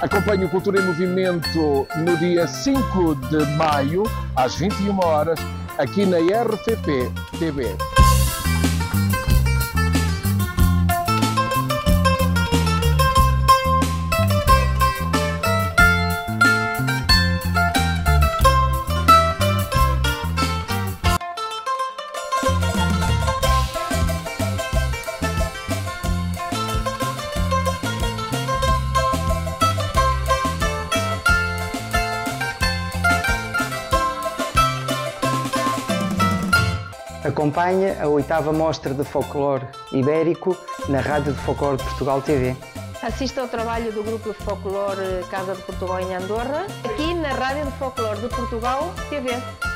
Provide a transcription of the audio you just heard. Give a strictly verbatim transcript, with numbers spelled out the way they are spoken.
Acompanhe o Cultura em Movimento no dia cinco de maio, às vinte e uma horas, aqui na R T P T V. Acompanhe a oitava Mostra de Folclore Ibérico na Rádio de Folclore de Portugal T V. Assista ao trabalho do Grupo de Folclore Casa de Portugal em Andorra, aqui na Rádio de Folclore de Portugal T V.